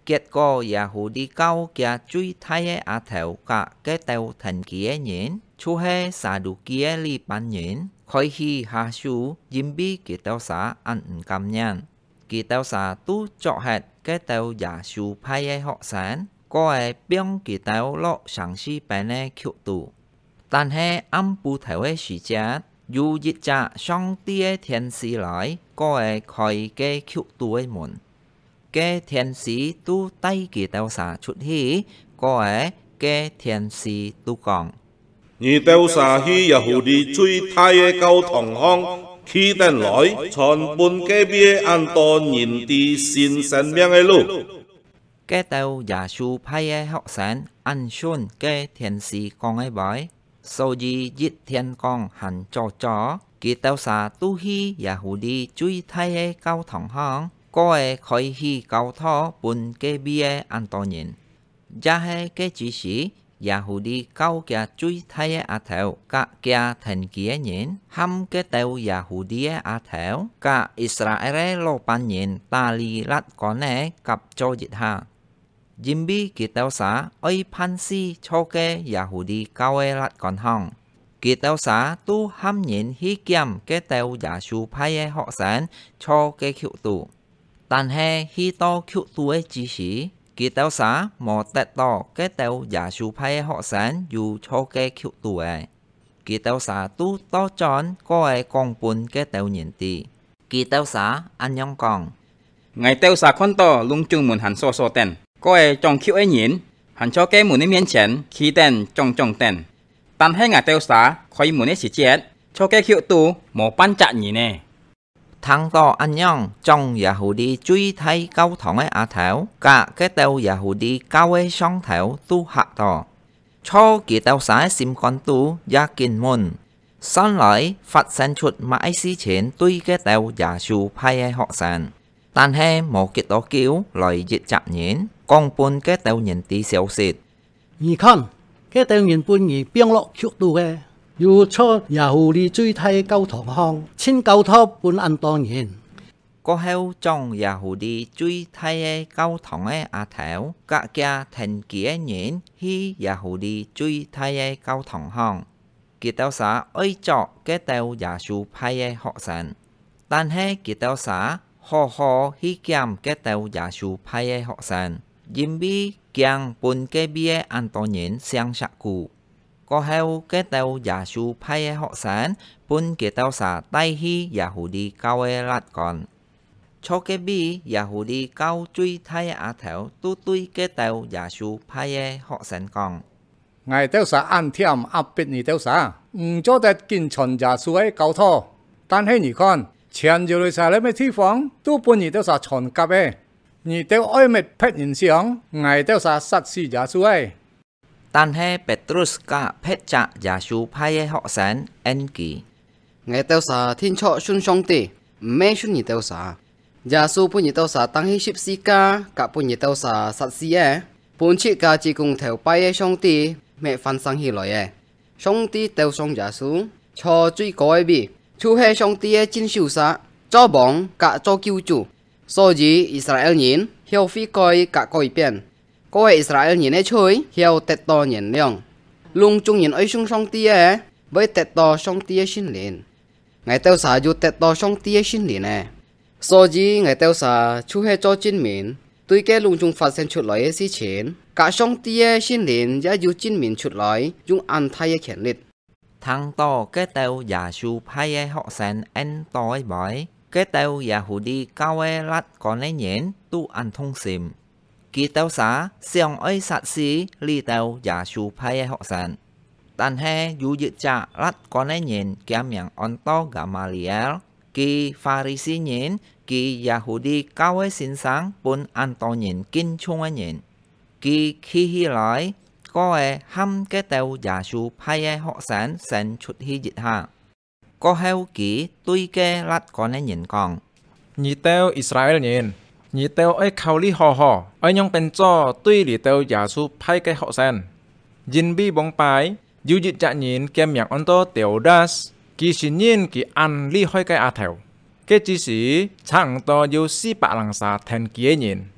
kết果Yahudi cao kia truy thay á theo cả cái tàu thần kia nhện, chú he sa đủ kia li ban nhện, khởi hi hà su yếm bi kỳ tàu xã ăn cầm nhàn, kỳ tàu xã tu chọ hẹt cái tàu giả su phai họ sản, có ai biếng kỳ tàu lọ sáng si bên này khiu tụ,但係暗部頭嘅時節，有一隻上帝嘅天使來，個係開嘅橋度嘅門，嘅天使都帶佢到啥出去，個係嘅天使都講， 而到啥去又好啲最大嘅交通行，起定來，全本嘅邊按多年啲新生命嘅路。 嘅到耶穌派嘅學生按信嘅天使講嘅話。所以一天光行咗咗，佢到啥都去也好啲最大嘅交通行，個係可以去交通半嘅邊嘅安多人，也係嘅只是也好啲交嘅最大嘅阿頭，甲嘅thần嘅人，冚嘅到也好啲嘅阿頭，甲以色列嘅老班人大力拉講呢，及咗一下。因為佢到啥愛攀絲錯嘅也好啲教嘅辣講行，佢到啥都喊人去檢嘅到耶穌派嘅學生錯嘅橋度，但係去到橋度嘅之時，佢到啥冇得到嘅到耶穌派嘅學生有錯嘅橋度嘅，佢到啥都多轉個係公半嘅到人哋，佢到啥安樣講， ngày到啥看到lung chung門行所定。có ai trong khiêu ấy nhìn, hắn cho cái muốn miếng chén khi tên trong tên, tan hay ngài tiêu xá khỏi muốn ấy chỉ chết, cho cái khiêu tu một ban chặt nhỉ nè. Thằng to anh nhong trong Yahudi truy thay cao thẳng ấy á thảo, cả cái tàu Yahudi cao ấy song thảo tu hạ to, cho kỳ tàu xá sim con tu gia kinh môn, sau lại phát sinh chuột mãi xí chiến tuy cái tàu Yasu派ấy họ sản,但係冇幾多叫來熱雜人。公半嘅導人啲消息， 你看，嘅導人半而變落曲度嘅，要出耶和華最大交通行，千交通半安當然。 過後將耶和華最大嘅交通嘅阿頭，各家停幾人去耶和華最大嘅交通行，佢到啥愛作嘅導耶穌派嘅學生，但係佢到啥好好去檢嘅導耶穌派嘅學生。因為將半個別安多人相殺故，過後嘅到耶穌派嘅學生，半個到啥帶去耶和華教嘅辣講，錯嘅別耶和華教最大嘅阿頭都對嘅到耶穌派嘅學生講， ngài到啥安添壓迫你到啥，唔做得見傳耶穌嘅教徒，但係你看，全就嚟晒你咩地方，都半你到啥傳教嘅。你到愛咪拍人相，ngài到啥殺死耶穌誒？ 但係 Petrus 甲拍着耶穌派嘅學生恩記 ，ngài到啥天chúa信上帝，唔咩信你到啥？耶穌半日到啥當起十字架，甲半日到啥殺死誒？半切架自共頭拜嘅上帝，咩翻生起來誒？上帝到上耶穌，錯最高嘅比，就係上帝嘅真手殺，做王甲做救主。所以以色列人要悔改甲改變，嗰個以色列人嘅嘴要得到原諒，隆眾人愛信上帝嘅，會得到上帝嘅聖靈，我到啥就得到上帝嘅聖靈嘅，所以我到啥就係做證明，對嘅隆眾發生出來嘅事情，甲上帝嘅聖靈也要證明出來，用安泰嘅權力。 thằng to cái tàu耶穌派嘅學生恩多bởi cái tàu Yahudi cao ấy lát còn lấy nhện tu ăn thông sim, kỳ tàu xã xiong ấy sát xí li tàu Yahudi派học sinh,但係有一隻lát còn lấy nhện叫名安多 Gamaliel, kỳ Pharisee nhện kỳ Yahudi cao ấy sinh sáng bún ăn to nhện kinh chung ấy nhện, kỳ khi hi lại có ấy hâm cái tàu Yahudi派học sinh sinh chút hi dịch hạ. Có heo kỹ tuy kê lát có nên nhìn con. Nhị teo Israel nhìn, nhị teo ấy khảo lý hò, ấy nhong bên cho tuy lý teo giả su phai cái họ sen. Nhìn bi bóng bái, dù dịch dạ nhìn kem miệng ôn tô tiểu das, kỳ xin nhìn kỳ ăn lý hoi cái à thèo. Cái chỉ sĩ chẳng to dù si bạ lăng xa thèn kia nhìn.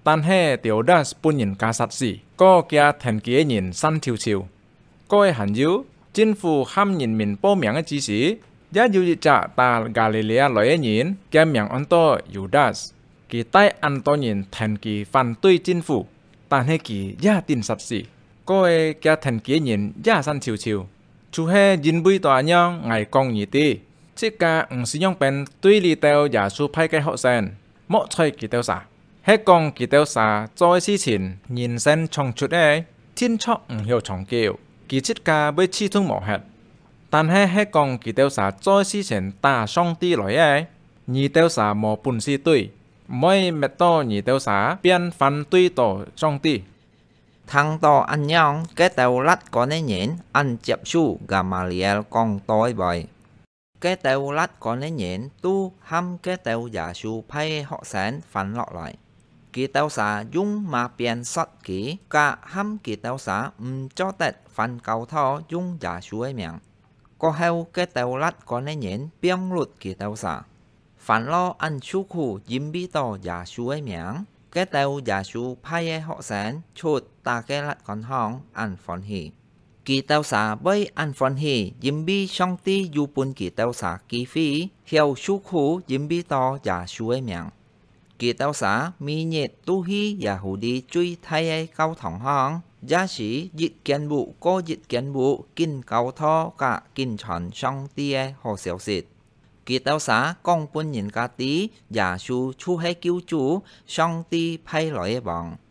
但係條das本人家實事，個嘅田幾人新潮潮，個係還要政府喊人民報名嘅指示，也要一隻大加利利亞來嘅人嘅名安多 Yudas， 佢帶安多人田幾反對政府，但係佢也定實事，個嘅田幾人也新潮潮，就係人輩大樣捱講而啲，即個唔是用變對立到耶穌派嘅學生，莫吹佢到啥。喺講佢到啥在之前人生創出嘅天錯唔曉長叫，佢即個被刺痛無血。但係喺講佢到啥在之前打上帝來嘅，而到啥無本事對，唔可以滅到而到啥變反對到上帝。 Thằng to anh nhong cái tàu lách có nên nhện anh chập su Gamaliel con tối bời. Cái tàu lách có nên nhện tu hăm cái tàu giả su phay họ sáng phản lọ lại. Kỳ tàu xả dung mà biến sót kỹ cả hăm kỳ tàu xả cho tết phản cầu thọ dung giả su ấy miệng. Có heo cái tàu lách có nên nhện biếng lụt kỳ tàu xả. Phản lo anh su khu dìm bí tỏ giả su ấy miệng. Cái tàu giả su phay họ sáng chốt ta cái lát con hong ăn phòn hì. Kỳ tàu xả với ăn phòn hì dìm bi song ti yu bun kỳ tàu xả kỳ phi hiệu su khu dìm bi to giả su ấy miệng. Kỳ tàu xả mi nhiệt tu hi giả hù đi truy thay ấy cao thỏng hong. Giá sĩ dịch kiến vụ có dịch kiến vụ kinh cao thọ cả kinh tròn song ti ấy hồ xéo xịt. Kỳ tàu xá con quân nhìn cá tí, giả su chu hay cứu chú, song ti phay lỗi bằng.